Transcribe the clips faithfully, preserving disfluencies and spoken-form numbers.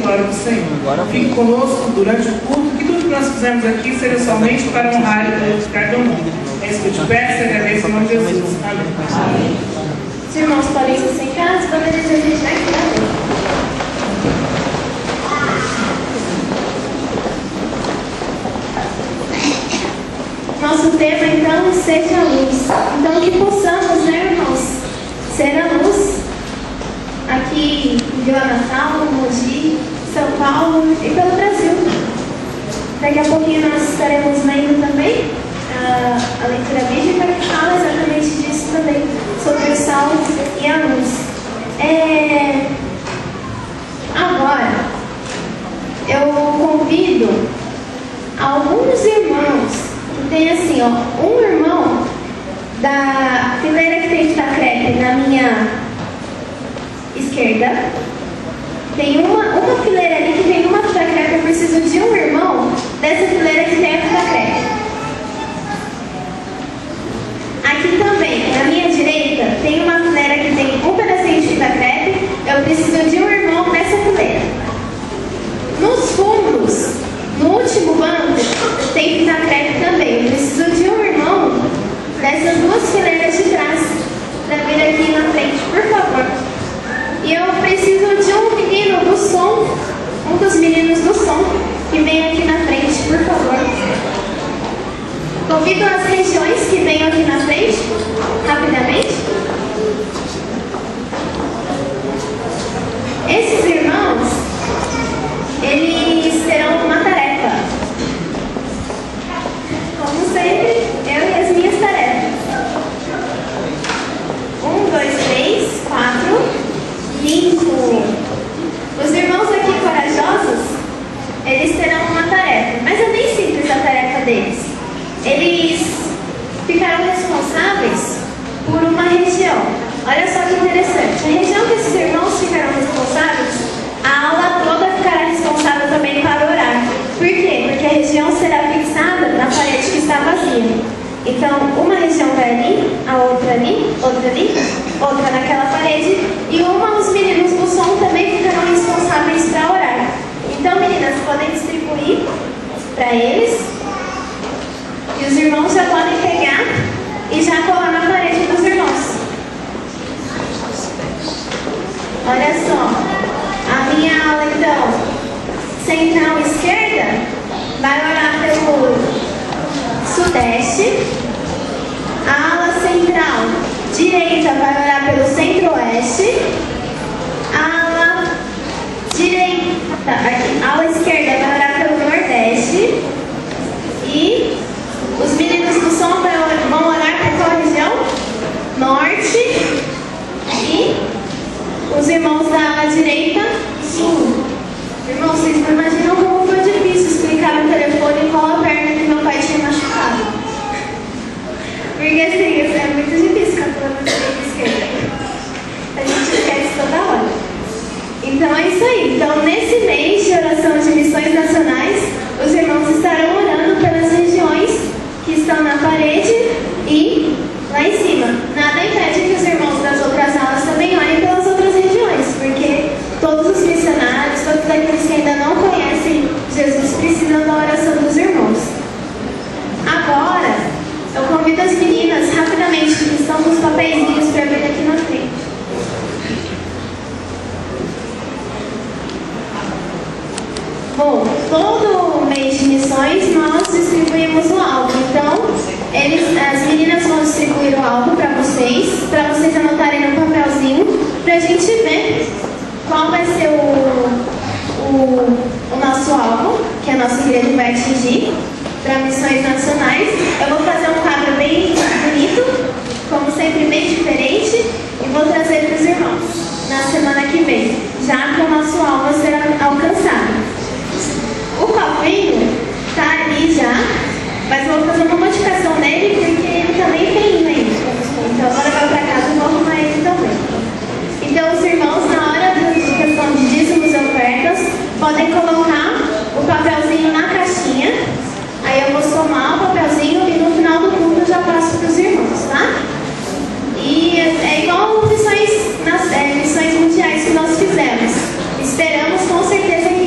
glória do Senhor. Fique conosco durante o culto, que tudo que nós fizemos aqui seja somente para honrar e glorificar teu nome. É isso que eu te peço e agradeço em nome de Jesus. Amém. Amém. Os irmãos podem se sentar, os poderes a gente vai cuidar. Nosso tema, então, seja a luz. Então, que possamos, né, irmãos, ser a luz aqui em Vila Natal, Mogi, São Paulo e pelo Brasil. Daqui a pouquinho nós estaremos lendo também a, a leitura bíblica que fala exatamente disso também, sobre o sal e a luz. É... Agora, eu convido alguns irmãos. Tem assim, ó, um irmão da fileira que tem fita crepe na minha esquerda. Tem uma, uma fileira ali que tem uma fita crepe. Eu preciso de um irmão dessa fileira que tem a fita crepe. Aqui também, na minha direita, tem uma fileira que tem um pedacinho de fita crepe. Eu preciso de um irmão dessa fileira. Nos fundos, no último banco, tem fita crepe também. Eu preciso de um irmão dessas duas fileiras de trás para vir aqui na frente, por favor. E eu preciso de um menino do som, um dos meninos do som, que vem aqui na frente, por favor. Convido as regiões que venham aqui na frente, rapidamente. Esses irmãos, eles terão uma tarefa. Como sempre, eu e as minhas tarefas. Um, dois, três, quatro, cinco. Os irmãos aqui corajosos, eles terão uma tarefa, mas é bem simples a tarefa deles. Eles ficarão responsáveis por uma região. Olha só que interessante. A região que esses irmãos ficarão responsáveis, a aula toda ficará responsável também para orar. Por quê? Porque a região será fixada na parede que está vazia. Então, uma região vai ali, a outra ali, outra ali, outra naquela parede, e uma, os meninos do som também ficarão responsáveis para orar. Então, meninas, podem distribuir para eles, e os irmãos já podem pegar e já colar na parede dos irmãos. Olha só, a minha aula, então, central esquerda, vai orar pelo sudeste. A ala central direita vai orar pelo centro-oeste. A ala direita, aqui, a ala esquerda vai orar pelo nordeste. E os meninos do som vão orar por qual região? Norte. E os irmãos da ala direita, sul. Irmãos, vocês não imaginam como foi difícil explicar no telefone qual a perna que meu pai tinha machucado. Porque assim, isso é muito difícil ficar falando direita e esquerda. A gente esquece toda hora. Então é isso aí. Então, nesse mês de oração de missões nacionais, os irmãos estarão orando pelas regiões que estão na parede e lá em cima. Nada impede que os irmãos das outras alas também orem pelas outras regiões, porque todos os missionários, todos aqueles que ainda não conhecem Jesus, precisam da oração dos irmãos. Agora, eu convido as meninas, rapidamente, que estão com os papeizinhos, para vir aqui na frente. Bom, todo mês de missões nós distribuímos o álbum. Então, eles, as meninas vão distribuir o álbum para vocês, para vocês anotarem no papelzinho, para a gente ver qual vai ser o, o, o nosso álbum, que a nossa igreja vai atingir, para missões nacionais. Eu vou fazer um quadro bem bonito, como sempre bem diferente, e vou trazer para os irmãos na semana que vem, já que o nosso alvo será alcançado. O cofrinho está ali já, mas eu vou fazer uma modificação nele, porque ele também tem ainda. Então agora vai para casa e vou arrumar ele também. Então os irmãos, na hora da questão de dízimos e ofertas, podem colocar o papelzinho na caixinha. Aí eu vou somar o papelzinho e no final do culto eu já passo para os irmãos, tá? E é igual missões, nas, é, missões mundiais que nós fizemos. Esperamos com certeza que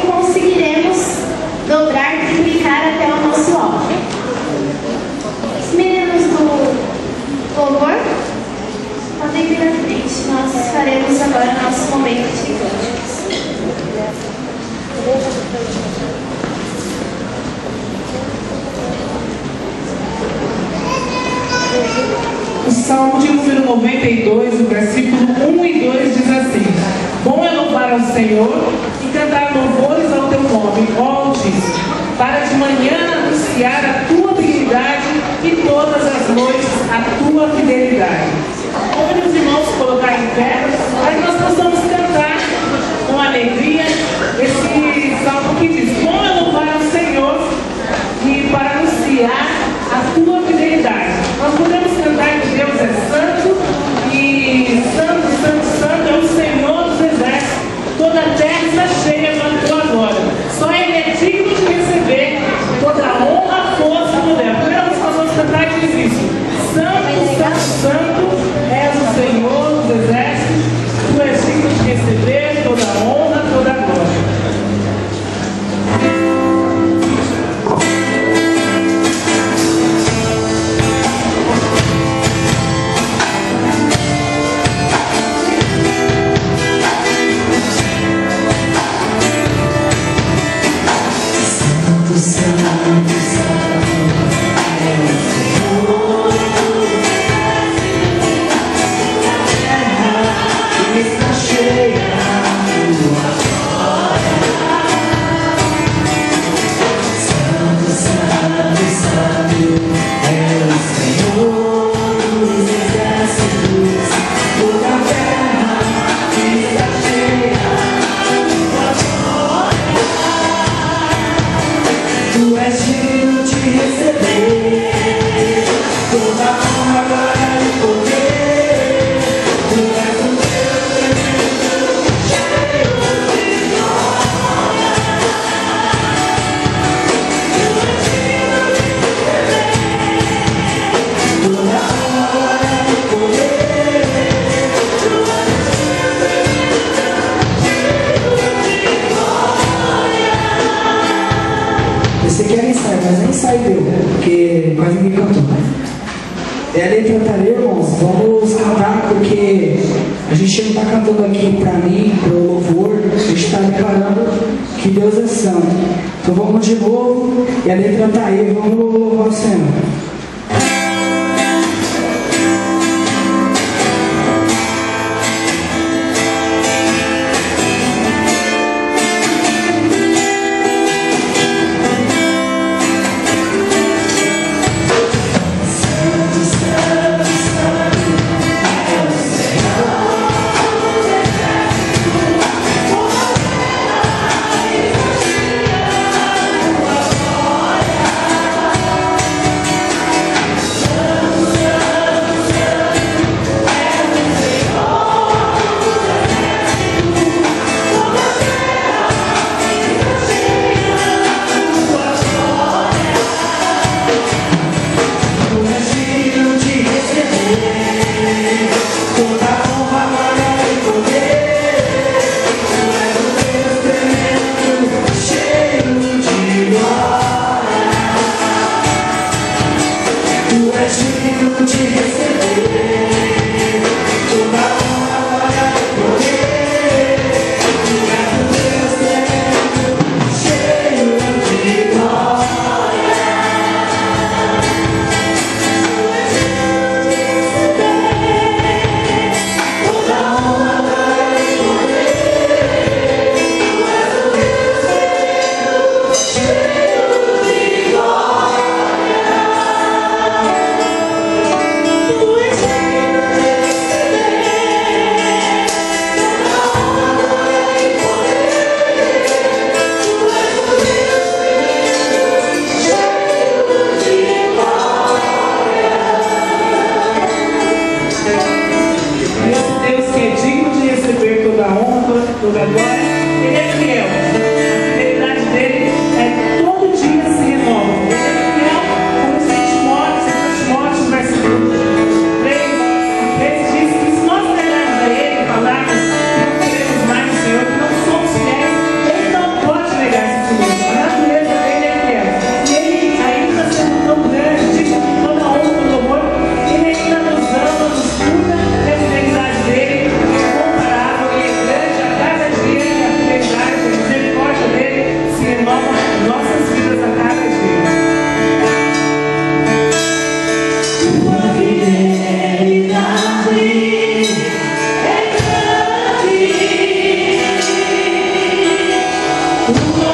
Salmo de número noventa e dois, o versículo um e dois diz assim: Bom é louvar ao Senhor e cantar louvores ao teu nome, ó Altíssimo, para de manhã anunciar a tua benignidade e todas as noites a tua fidelidade. Onde os irmãos colocar em pé, para que nós possamos cantar com alegria esse salmo que diz: Bom é louvar ao Senhor e para anunciar a tua fidelidade. Nós podemos cantar que Deus é santo e santo, santo, santo é o Senhor dos exércitos. Toda a terra está cheia da tua glória. Só Ele é digno de receber toda a honra, força e poder. Primeiro nós vamos cantar e diz isso: Santo, santo, santo és o Senhor dos exércitos. Tu és digno de receber toda a honra, toda a glória. Porque quase ninguém cantou. É a letra tá ali, irmãos. Vamos cantar porque a gente não está cantando aqui para mim, para o louvor. A gente está declarando que Deus é santo. Então vamos de novo. E a letra tá aí. Vamos louvar o Senhor. O